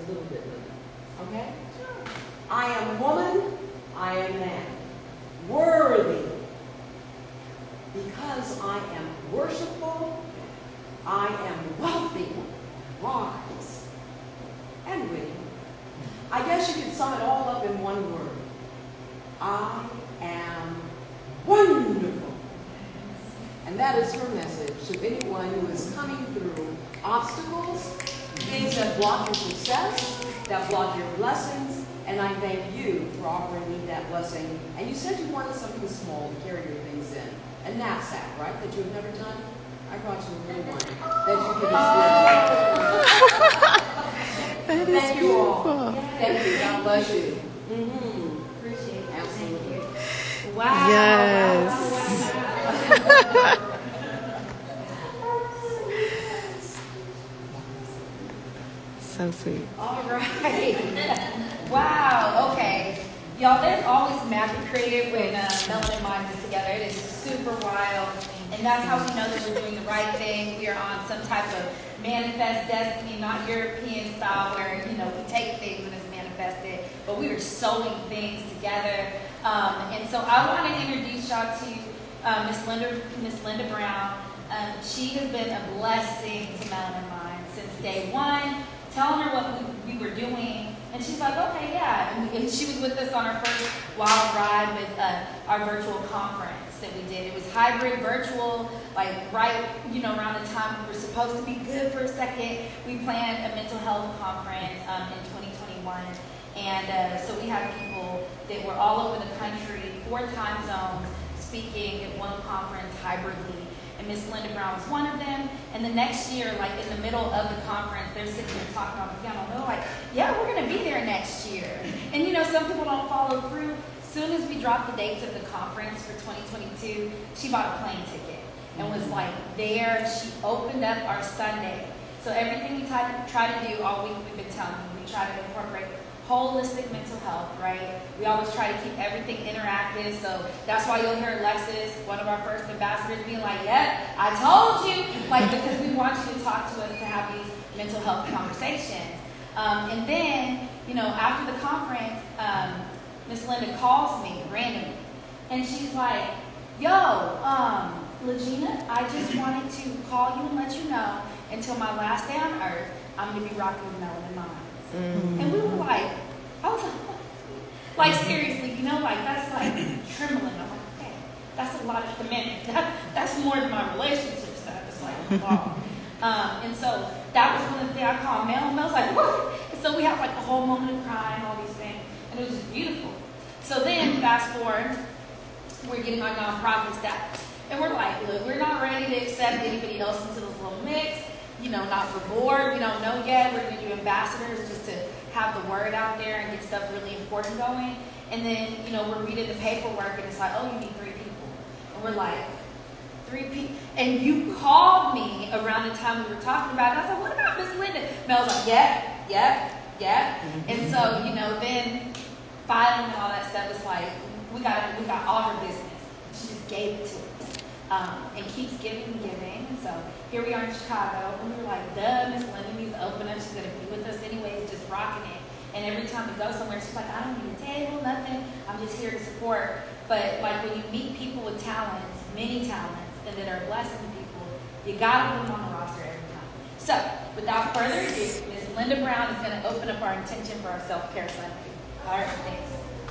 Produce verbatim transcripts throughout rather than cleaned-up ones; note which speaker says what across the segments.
Speaker 1: a little bit, Linda. Okay? I am woman, I am man. Worthy. Because I am worshipful, I am wealthy, wise, and witty. I guess you could sum it all up in one word. I am wonderful. And that is her message to anyone who is coming through obstacles, things that block your success, that block your blessings, and I thank you for offering me that blessing. And you said you wanted something small to carry your things in. A knapsack, right, that you've never done? I brought you a little one that you can
Speaker 2: That is
Speaker 1: thank
Speaker 2: beautiful.
Speaker 1: You all. Thank you. God bless you. Mm-hmm.
Speaker 3: Appreciate it.
Speaker 1: Absolutely.
Speaker 3: Wow.
Speaker 2: Yes.
Speaker 3: Wow, wow, wow.
Speaker 2: So sweet.
Speaker 3: All right. Wow. Okay. Y'all, there's always magic created when uh, Melanin Minds is together. It is super wild. And that's how we know that we're doing the right thing. We are on some type of manifest destiny, not European style where, you know, we take things and it's manifested, but we are sewing things together. Um, and so I want to introduce y'all to uh, Miss Linda, Miss Linda Brown. Um, she has been a blessing to Melanin Minds since day one, telling her what we, we were doing. And she's like, okay, yeah. And, we, and she was with us on our first wild ride with uh, our virtual conference that we did. It was hybrid, virtual, like right, you know, around the time we were supposed to be good for a second. We planned a mental health conference um, in twenty twenty-one. And uh, so we had people that were all over the country, four time zones, speaking at one conference hybridly. And Miss Linda Brown was one of them. And the next year, like in the middle of the conference, they're sitting there talking on the piano. They're like, yeah, we're going to be there next year. And you know, some people don't follow through. As soon as we dropped the dates of the conference for twenty twenty-two, she bought a plane ticket and was like there. She opened up our Sunday. So everything we try to, try to do all week, we've been telling you, we try to incorporate holistic mental health, right? We always try to keep everything interactive, so that's why you'll hear Alexis, one of our first ambassadors, being like, yep, I told you, like, because we want you to talk to us to have these mental health conversations. Um, and then, you know, after the conference, um, Miss Linda calls me randomly, and she's like, yo, um, LaGina, I just wanted to call you and let you know, until my last day on earth, I'm going to be rocking with Melanin Minds. Mm-hmm. And we were like, I was like, like seriously, you know, like that's like trembling. I'm like, okay, that's a lot of commitment. That, that's more than my relationship status. Like, wow. um, and so that was one of the things I called Mel. Mel's like, what? And so we had like a whole moment of crying, all these things, and it was just beautiful. So then, fast forward, we're getting our nonprofit status, and we're like, look, we're not ready to accept anybody else into this little mix. You know, not for board, we don't know yet. We're going to do ambassadors just to have the word out there and get stuff really important going. And then, you know, we're reading the paperwork and it's like, oh, you need three people. And we're like, three people? And you called me around the time we were talking about it. I was like, what about Miss Linda? Mel was like, yep, yep, yep. Mm-hmm. And so, you know, then filing and all that stuff, it's like, we got, we got all her business. She just gave it to us. Um, and keeps giving and giving. And so here we are in Chicago, and we were like, duh, Miss Linda needs to open up. She's going to be with us anyways, just rocking it. And every time we go somewhere, she's like, I don't need a table, nothing. I'm just here to support. But like when you meet people with talents, many talents, and that are blessing people, you got to put them on the roster every time. So without further ado, Miss Linda Brown is going to open up our intention for our self-care Sunday. All right, thanks.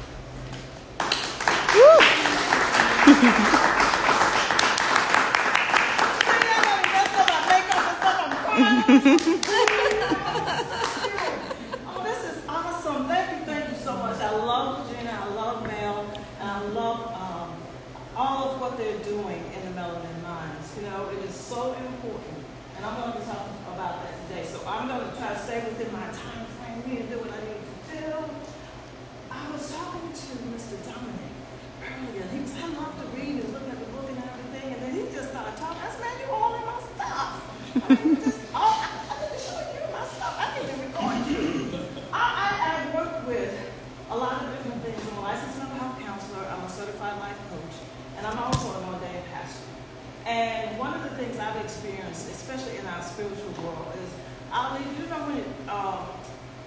Speaker 4: Oh, this is awesome. Thank you, thank you so much. I love LaGina, I love Mel, and I love um, all of what they're doing in the Melanin Minds. You know, it is so important. And I'm going to be talking about that today. So I'm going to try to stay within my time frame here and do what I need to do. I was talking to Mister Dominic earlier. He was, I love to read and look at the book and everything. And then he just started talking. I said, man, you all in my stuff. I mean, just, oh, I, I need to show you my stuff. I need to record you. I, I, I work with a lot of different things. I'm a licensed mental health counselor. I'm a certified life coach. And I'm also an ordained pastor. And one of the things I've experienced, especially in our spiritual world, is, Ali, you know when it, um,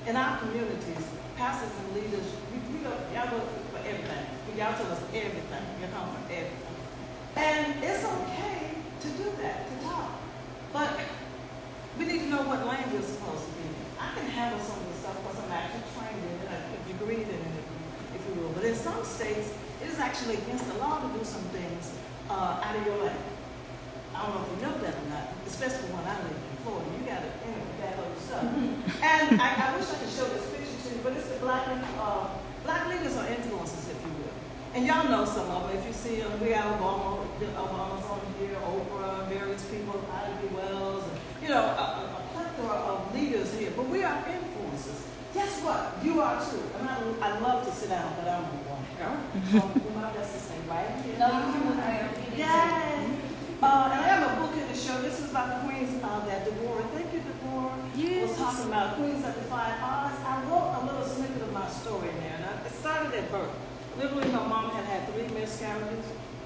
Speaker 4: in our communities, pastors and leaders, we, we go, y'all go for everything. Y'all tell us everything. You come for everything. And it's okay to do that, to talk. But we need to know what lane we're supposed to be in. I can handle some of the stuff because I'm actually trained in it, a degree in it, if you will. But in some states, it is actually against the law to do some things uh, out of your lane. I don't know if you know that or not, especially when I live in Florida. You got to anyway, that other stuff. And I, I wish I could show this picture to you, but it's the black, uh, black leaders are influencers, if you will. And y'all know some of them. If you see them, we have Obama, Obama's on here, Oprah, various people, Ivy Wells, and, you know, a, a plethora of leaders here. But we are influencers. Guess what? You are too. And I, I love to sit down, but I don't want to. Um, my best to stay right here.
Speaker 3: No, you can move right.
Speaker 4: Yay! Uh, and I have a book here to show. This is about the queens uh, that Deborah, thank you, Deborah,
Speaker 2: Yes.
Speaker 4: was talking about queens that defy odds. I wrote a little snippet of my story in there. And I, it started at birth. Literally, my mom had had three miscarriages,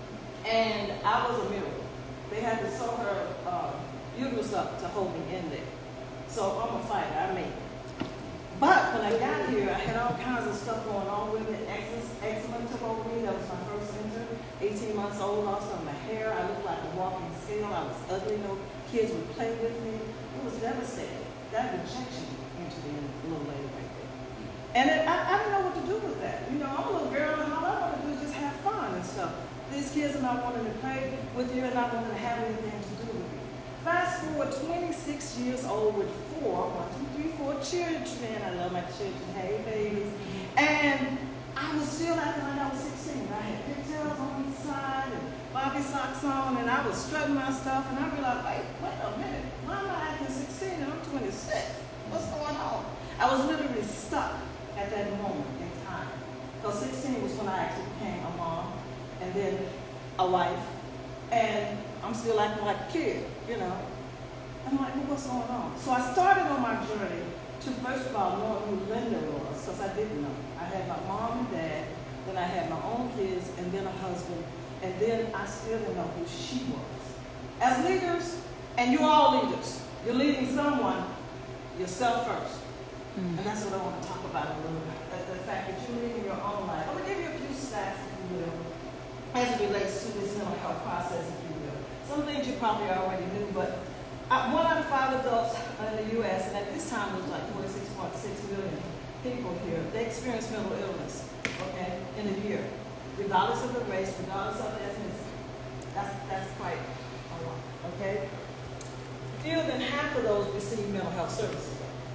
Speaker 4: and I was a miracle. They had to sew her uh, uterus up to hold me in there. So I'm a fighter. I made it. But when I got here, I had all kinds of stuff going on with it. Eczema took over me. That was my first symptom. eighteen months old, lost all my hair. I looked like a walking scale. I was ugly. No kids would play with me. It was devastating. That rejection into the little lady right there. And it, I, I didn't know what to do with that. You know, I'm a little girl, and all I want to do is just have fun and stuff. These kids are not wanting to play with you, and not wanting to have anything to do with you. Fast forward twenty-six years old with four, one, two, three, four children. I love my children. Hey, babies. And I was still acting like I was sixteen. I had pigtails on the side and bobby socks on, and I was strutting my stuff, and I realized, wait, wait a minute. Why am I acting sixteen and I'm twenty-six? What's going on? I was literally stuck at that moment in time. Because sixteen was when I actually became a mom, and then a wife, and I'm still acting like a kid, you know. I'm like, well, what's going on? So I started on my journey to, first of all, knowing who Linda was, because I didn't know. I had my mom and dad, then I had my own kids, and then a husband, and then I still didn't know who she was. As leaders, and you're all leaders, you're leading someone, yourself first. Mm. And that's what I want to talk about a little bit. The, the fact that you're leading your own life. I'm going to give you a few stats, if you will, as it relates to this mental health process, if you will. Some things you probably already knew, but uh, one out of five adults in the U S, and at this time it was like forty-six point six million people here, they experience mental illness, okay, in a year, regardless of the race, regardless of the ethnicity. That's, that's quite a lot, okay? Fewer than half of those receive mental health services.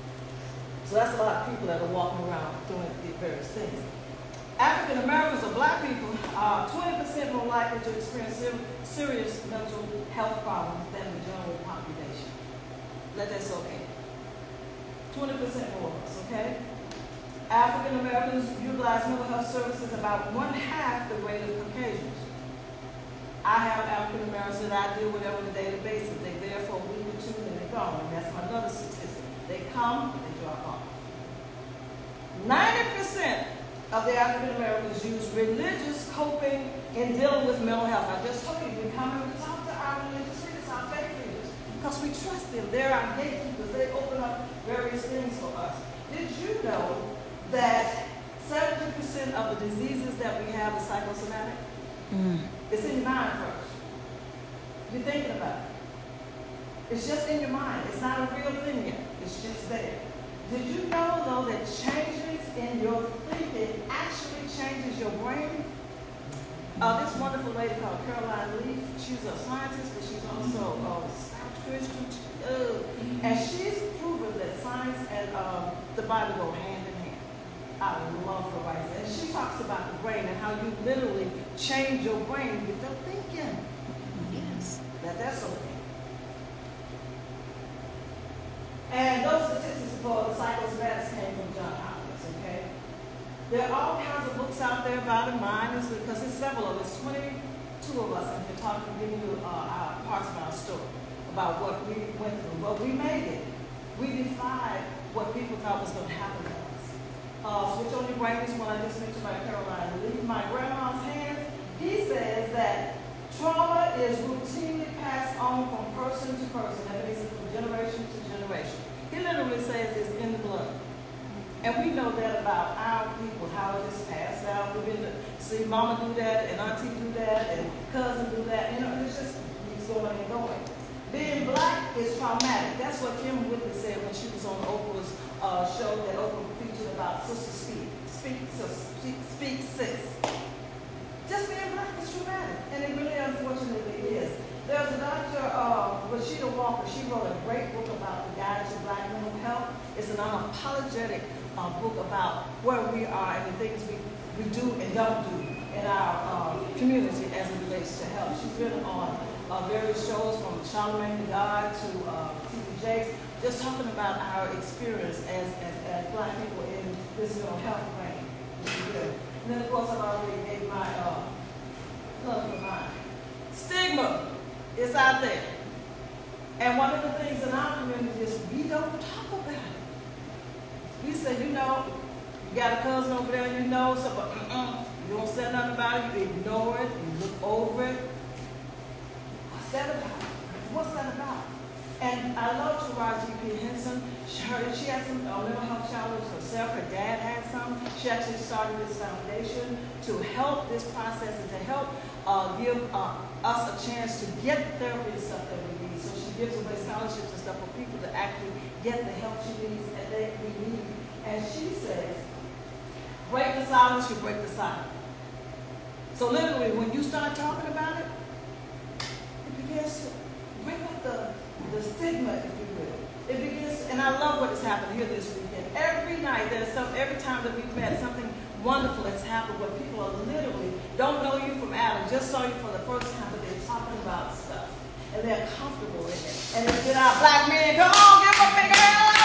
Speaker 4: So that's a lot of people that are walking around doing various things. African Americans or black people are twenty percent more likely to experience ser serious mental health problems than the general population. Let that soak in. twenty percent more of us, okay? African Americans utilize mental health services about one half the rate of Caucasians. I have African Americans that I deal with on a daily basis. They're there for a week or two and they're gone. That's another statistic. They come, they drop off. ninety percent of the African Americans use religious coping in dealing with mental health. I just told you, we come and we talk to our religious leaders, our faith leaders, because we trust them. They're our gatekeepers. They open up various things for us. Did you know that seventy percent of the diseases that we have is psychosomatic? Mm. It's in your mind first. You're thinking about it. It's just in your mind. It's not a real thing yet. It's just there. Did you know, though, that changes in your thinking actually changes your brain? Uh, this wonderful lady called Caroline Leaf, she's a scientist, but she's also a South Christian. Uh, and she's proven that science and uh, the Bible go hand in hand. I love her right there. And she talks about the brain and how you literally change your brain with your thinking. Yes. That, that's okay. And those statistics for the psychosomatics came from John Hopkins, okay? There are all kinds of books out there about it. Mine is, because there's several of us, twenty-two of us, and we're talking, giving you uh, our parts of our story about what we went through. But we made it. We defied what people thought was going to happen to us. Uh, Switch on Your Brain is one I just mentioned by Caroline. Leave my grandma's hands. He says that trauma is routinely passed on from person to person. That means it's from generation to generation. He literally says it's in the blood. know that about our people, how it is passed down. We've been to see mama do that, and auntie do that, and cousin do that. You know, it's just keeps going and going. Being black is traumatic. That's what Kim Whitley said when she was on Oprah's uh, show that Oprah featured about Sister Speak. Speak, speak, speak, sis. Just being black is traumatic, and it really unfortunately is. There's a doctor, uh, Rashida Walker. She wrote a great book about the guide to black mental health. It's an unapologetic uh, book about where we are and the things we, we do and don't do in our uh, community as it relates to health. She's been on uh, various shows from Charlemagne the God to uh, T V Jakes, just talking about our experience as, as, as black people in this mental health reign, which is good. And then, of course, I've already gave my uh, color for mine. Stigma. It's out there. And one of the things in our community is we don't talk about it. We say, you know, you got a cousin over there, you know, so, but uh-uh, you don't say nothing about it, you ignore it, you look over it. What's that about? What's that about? And I love Taraji P. Henson. She, her, she had some uh, mental health challenges herself. Her dad had some. She actually started this foundation to help this process and to help uh, give uh, us a chance to get the therapy and stuff that we need. So she gives away scholarships and stuff for people to actually get the help she needs and they we need. And she says, break the silence, you break the silence. So literally, when you start talking about it, it begins to break up the the stigma, if you will. It begins, and I love what has happened here this weekend. Every night, there's some, every time that we've met, something wonderful has happened where people are literally, don't know you from Adam, just saw you for the first time, but they're talking about stuff. And they're comfortable in it. And it's been our black men, come on, give them a big hand.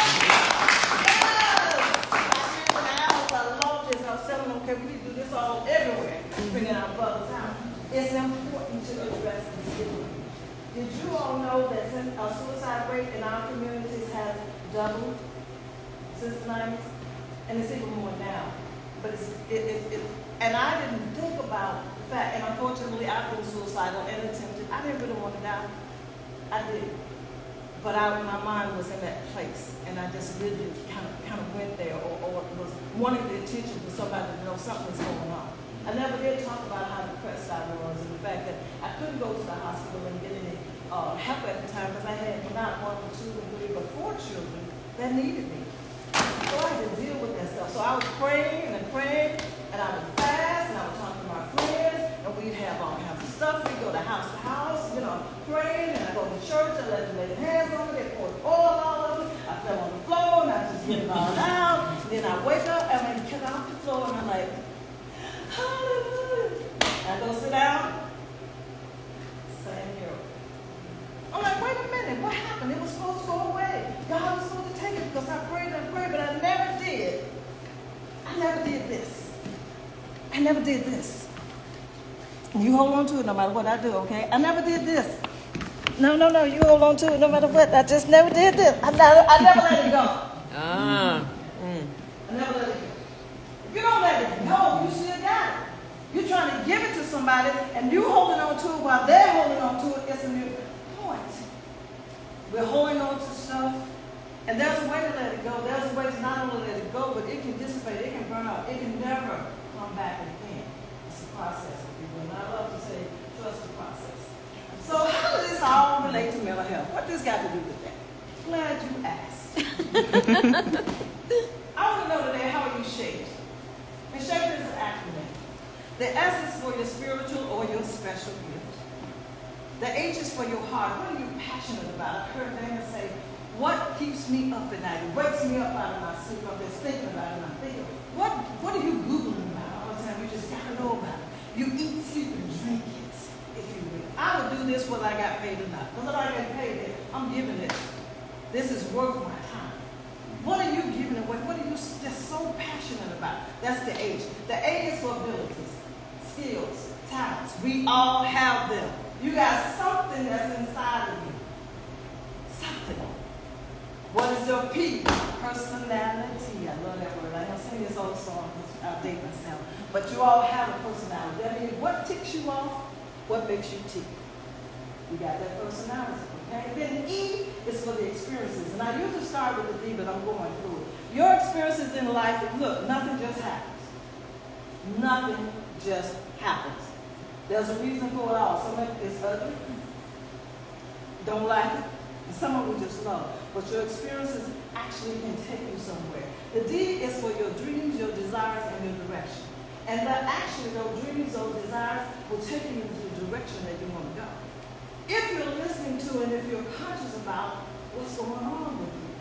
Speaker 4: Yes! Black men in the house, I love this. I was telling them, okay, we need to do this all everywhere, bringing our brothers out. It's important to address the stigma. Did you all know that since, uh, suicide rate in our communities has doubled since the nineties? And it's even more now. But it's, it, it, it, and I didn't think about the fact, and unfortunately I've been suicidal and attempted. I didn't really want to die. I did. But I, my mind was in that place, and I just really kind of kind of went there, or, or was wanting the attention for somebody to know something's going on. I never did talk about how depressed I was, and the fact that I couldn't go to the hospital and get any uh, help at the time because I had not one, two, and three, but four children that needed me. So I had to deal with that stuff. So I was praying and praying, and I would fast, and I would talk to my friends, and we'd have all kinds of stuff. We'd go to house to house, you know, praying, and I go to church, I let them lay their hands on me, they poured oil all over me. I fell on the floor, and I just get it all out. Then I wake up, and I get off the floor, and I'm like, hallelujah. I go sit down. Same here. I'm like, wait a minute, what happened? It was supposed to go away. God was supposed to take it because I prayed and prayed, but I never did. I never did this. I never did this. And you hold on to it no matter what I do, okay? I never did this. No, no, no, you hold on to it no matter what. I just never did this. I never, I never let it go.
Speaker 2: Ah. Mm.
Speaker 4: I never let it go. If you don't let it go, you still got it. You're trying to give it to somebody, and you holding on to it while they're holding on to it. It's a new point. We're holding on to stuff, and there's a way to let it go. There's a way to not only let it go, but it can dissipate. It can burn out. It can never come back again. It's a process, people, and I love to say, trust the process. So how does this all relate to mental health? What does got to do with that? Glad you asked. I want to know today, how are you shaped? And shaped is an acronym. The S is for your spiritual or your special gift. The H is for your heart. What are you passionate about? I've heard Dana say, what keeps me up at night? It wakes me up out of my sleep. I'm just thinking about it, and I'm thinking, what, what are you Googling about all the time? You just got to know about it. You eat, sleep, and drink it, if you will. I would do this whether I got paid or not. Because if I get paid it, I'm giving it. This is worth my time. What are you giving away? What are you just so passionate about? That's the H. The A is for abilities, skills, talents. We all have them. You got something that's inside of you. Something. What is your P? Personality. I love that word. I don't sing this old song. I'll date myself. But you all have a personality. That means what ticks you off, what makes you tick. You got that personality. Okay? Then E is for the experiences. And I usually start with the D, but I'm going through it. Your experiences in life, look, nothing just happens. Nothing just happens. There's a reason for it all. Some of it is ugly, don't like it, and some of it just love. But your experiences actually can take you somewhere. The D is for your dreams, your desires, and your direction. And that actually, those dreams, those desires will take you into the direction that you want to go. If you're listening to and if you're conscious about what's going on with you.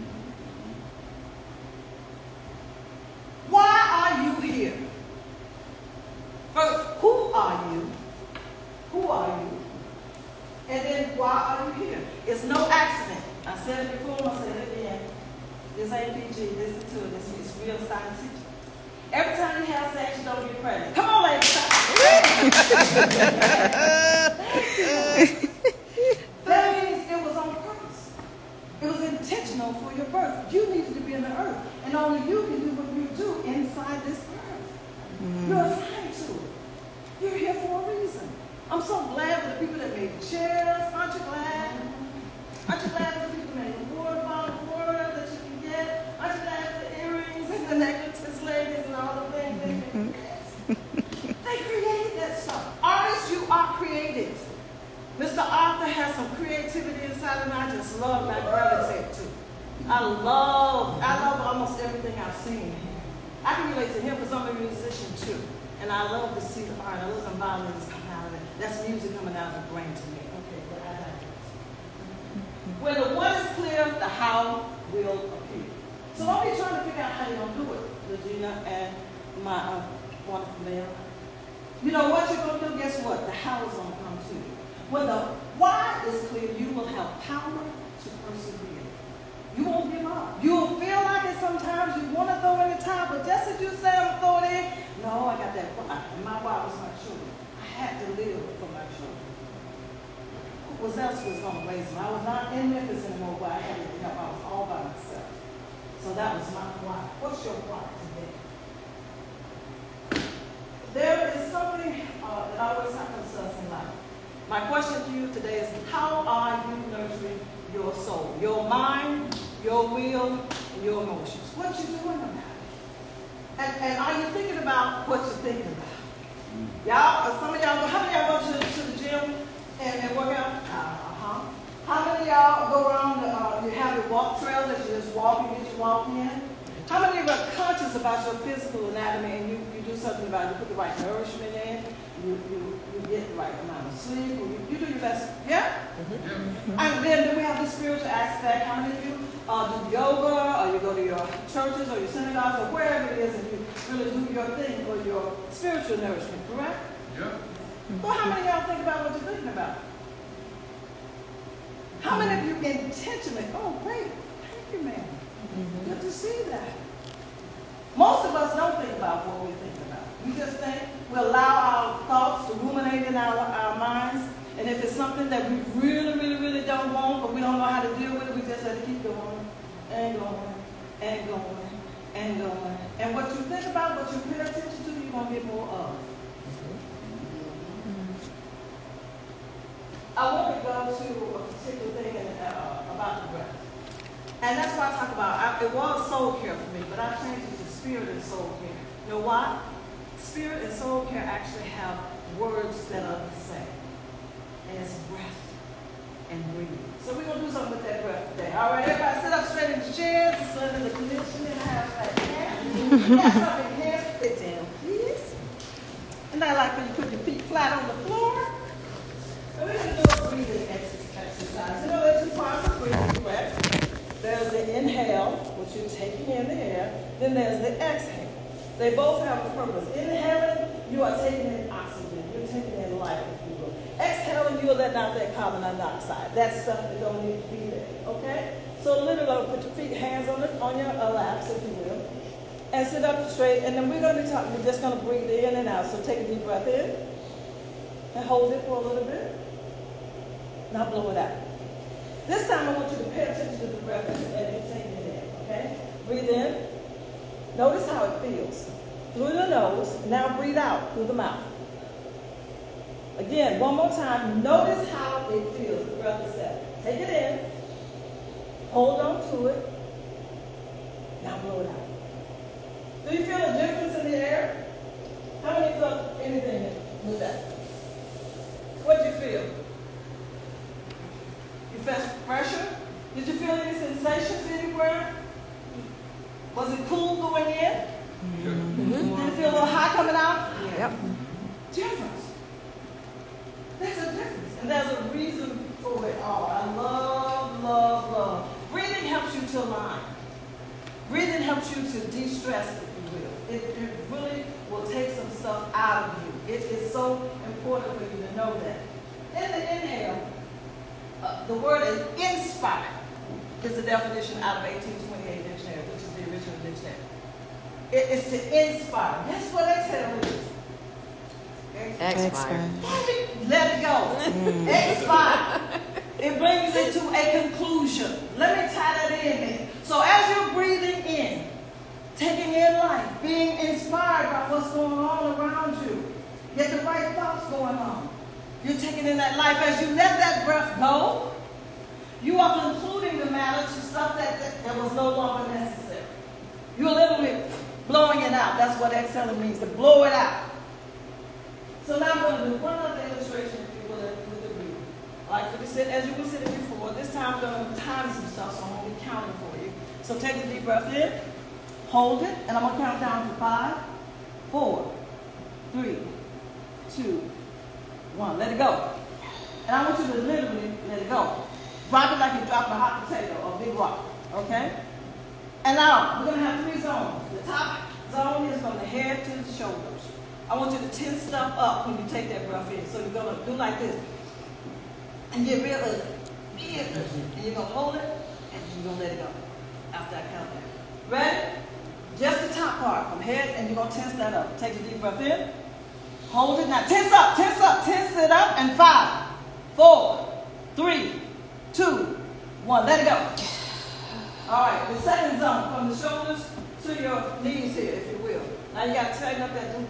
Speaker 4: Why are you here? First, who are you? Who are you? And then, why are you here? It's no accident. I said it before, I said it again. This ain't P G, listen to it. This is real scientific. Every time you have sex, you don't get pregnant. Come on, ladies. That means it was on purpose. It was intentional for your birth. You needed to be in the earth. And only you can do what you do inside this earth. Mm-hmm. You're assigned to it. You're here for a reason. I'm so glad for the people that made the chairs. Aren't you glad? Aren't you glad for the people that made the water bottle of water that you can get? Aren't you glad for the earrings and the necklaces, ladies, and all the things they made? They created that stuff. Artists, you are creative. Mister Arthur has some creativity inside, and I just love and I gravitate to. I love, I love almost everything I've seen here. I can relate to him because I'm a musician too. And I love to see the art. I love the violins come out of it. That's music coming out of the brain to me. Okay, but I like this. When the what is clear, the how will appear. So don't be trying to figure out how you're going to do it, LaGina and my uh, wonderful man. You know what you're going to do? Guess what? The how is going to come to you. When the why is clear, you will have power to persevere. You won't give up. You'll feel like it sometimes. You want to throw in the towel, but just as you say, I'm throwing it in. No, I got that why. And my why was my children. I had to live for my children. Who else was going to raise them? I was not in Memphis anymore, but I had to help. I was all by myself. So that was my why. What's your why today? There is something uh, that always happens to us in life. My question to you today is, how are you nurturing your soul, your mind, your will, and your emotions? What you doing about it? And, and are you thinking about what you're thinking about? Y'all, some of y'all, how many of y'all go to, to the gym and, and work out? Uh-huh. How many of y'all go around, the, uh, you have your walk trail that you just walk and get your walk in? How many of you are conscious about your physical anatomy and you, you do something about it? You put the right nourishment in, you, you, you get the right amount of sleep, or you, you do your best. Yeah? Mm-hmm. And then we have the spiritual aspect. How many of you uh, do yoga, or you go to your churches or your synagogues or wherever it is and you really do your thing for your spiritual nourishment, correct?
Speaker 5: Yeah.
Speaker 4: Mm-hmm. Well, how many of y'all think about what you're thinking about? How many of you intentionally, oh, great, thank you, man. Mm-hmm. Good to see that. Most of us don't think about what we're thinking about. We just think, we allow our thoughts to ruminate in our, our minds, and if it's something that we really, really, really don't want, or we don't know how to deal with it, we just have to keep going, and going, and going, and going. And what you think about, what you pay attention to, you're going to get more of. I want to go to a particular thing uh, about the breath. And that's why I talk about, I, it was soul care for me, but I changed it to spirit and soul care. You know why? Spirit and soul care actually have words that are the same. And it's breath and breathing. So we're going to do something with that breath today. All right, everybody sit up straight in the chairs. It's under the conditioning. I have like that. You got something here. Sit down, please. And I like when you put your feet flat on the floor. So we're going to do a breathing exercise. You know, there's two parts of breathing, correct? There's the inhale, which you're taking in the air. Then there's the exhale. They both have a purpose. Inhaling, you are taking in oxygen. You're taking in life, if you will. Exhaling, you are letting out that carbon dioxide. That stuff that don't need to be there, okay? So literally, put your feet, hands on, the, on your uh, laps, if you will, and sit up straight. And then we're going to be talking, we're just going to breathe in and out. So take a deep breath in, and hold it for a little bit. Now blow it out. This time I want you to pay attention to the breath as you're taking it in, okay? Breathe in. Notice how it feels. Through the nose. Now breathe out through the mouth. Again, one more time. Notice how it feels. The breath itself. Take it in. Hold on to it. Now blow it out. Do you feel a difference in the air? How many felt anything with that? What did you feel? You felt pressure? Did you feel any sensations anywhere? Was it cool going in? Mm-hmm. Did you feel a little high coming out?
Speaker 2: Yep.
Speaker 4: Difference. There's a difference. And there's a reason for it all. I love, love, love. Breathing helps you to align. Breathing helps you to de-stress, if you will. It, it really will take some stuff out of you. It is so important for you to know that. In the inhale, uh, the word is inspire. Is the definition out of eighteen twenty-eight dictionary, which is the original dictionary. It is to inspire. Guess what exhale is?
Speaker 2: Expire.
Speaker 4: Let it go. Mm. Expire. It brings it to a conclusion. Let me tie that in there. So as you're breathing in, taking in life, being inspired by what's going on around you, get the right thoughts going on. You're taking in that life. As you let that breath go, you are concluding the matter to stuff that, that, that was no longer necessary. You're literally blowing it out. That's what exhaling means, to blow it out. So now I'm going to do one other illustration, if you will, with the breathing. Like for the sit, as you were sitting before, this time I'm going to time some stuff, so I'm going to be counting for you. So take a deep breath in, hold it, and I'm going to count down to five, four, three, two, one. Let it go. And I want you to literally let it go. Drop it like you're dropping a hot potato or a big rock, okay? And now, we're going to have three zones. The top zone is from the head to the shoulders. I want you to tense stuff up when you take that breath in. So you're going to do like this. And get real ugly. Real ugly. And you're going to hold it, and you're going to let it go after I count that. Ready? Just the top part from head, and you're going to tense that up. Take a deep breath in. Hold it. Now tense up, tense up, tense it up. And five, four, three, two, one. Let it go. All right, the second zone from the shoulders to your knees here, if you will. Now you got to tighten up that.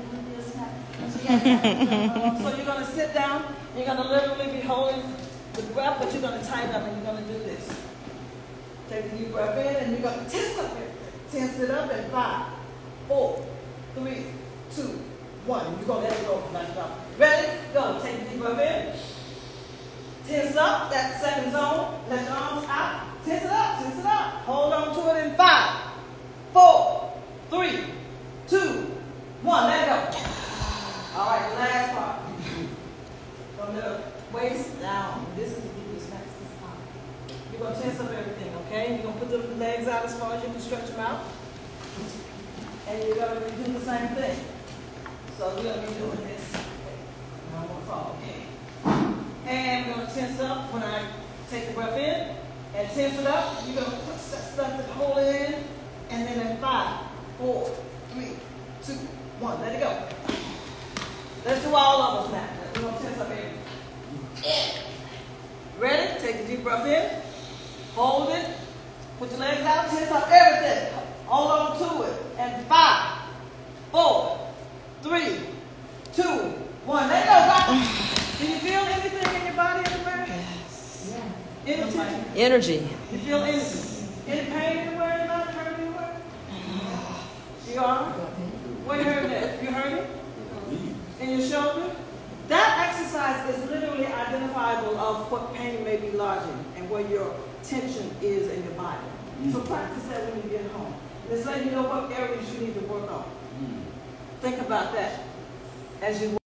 Speaker 4: So you're going to sit down. You're going to literally be holding the breath, but you're going to tighten up and you're going to do this. Take a deep breath in and you're going to tense up it. Tense it up in five, four, three, two, one. You're going to let it go. Let it go. Ready? Go. Take a deep breath in. Tense up that second zone. Let your arms out. Tense it up. Tense it up. Hold on to it in five, four, three, two, one. Let it go. All right, the last part. From the waist down. This is the deepest max this time. You're going to tense up everything, okay? You're going to put the legs out as far as you can stretch them out. And you're going to do the same thing. So we're going to be doing this. I don't want to fall, okay? And we're going to tense up when I take the breath in. And tense it up. You're going to push that stuff to hold it in. And then in five, four, three, two, one. Let it go. Let's do all of us now. We're going to tense up everything. Ready? Take a deep breath in. Hold it. Put your legs out. Tense up everything. Hold on to it. And five, four, three, two, one. Let it go. Right? Do you feel anything in your body anywhere?
Speaker 2: Yes.
Speaker 4: Yeah. Any tension?
Speaker 2: Energy.
Speaker 4: You feel anything? Any pain anywhere? Anybody hurt anywhere? You are? Where you hurt that? You hurt it? In your shoulder? That exercise is literally identifiable of what pain may be lodging and where your tension is in your body. Mm. So practice that when you get home. Let's let you know what areas you need to work on. Mm. Think about that as you work.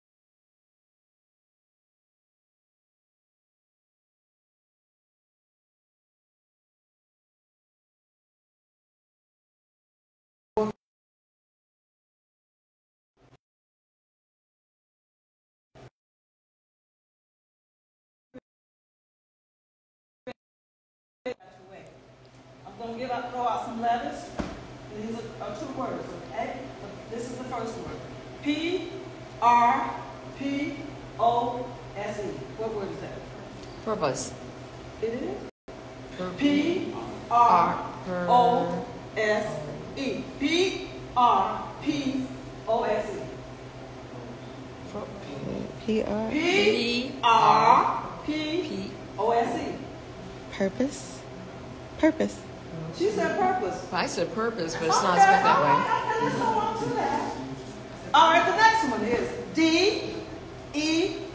Speaker 4: I'm going to give out, throw out some letters. These are, are two words, okay? This is the first word. P R P O S E. What word is that?
Speaker 2: Purpose.
Speaker 4: It is? P R O S E. P R P O S E.
Speaker 2: P R
Speaker 4: P R P O S E.
Speaker 2: Purpose. Purpose.
Speaker 4: She said purpose.
Speaker 2: I said purpose, but it's
Speaker 4: Okay,
Speaker 2: not spelled that
Speaker 4: all
Speaker 2: way.
Speaker 4: right, okay, let's hold on to that. All right, the next one is D E